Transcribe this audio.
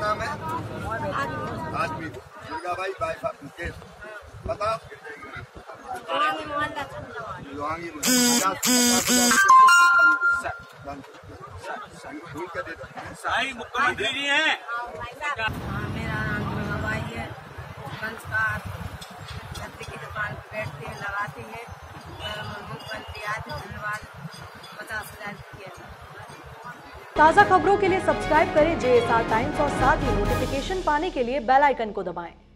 नाम है? आदमी। दुर्गा भाई वाइफ ऑफ मुकेश। बताओ। लोहांगी मुख्यमंत्री जी हैं। मेरा नाम दुर्गा बाई है। संस्कार छत्ती की दुकान पर बैठते हैं, लगाते हैं। मुख्यमंत्री आज धन्यवाद 50,000 किया। ताज़ा खबरों के लिए सब्सक्राइब करें JSR टाइम्स और साथ ही नोटिफिकेशन पाने के लिए बेल आइकन को दबाएं।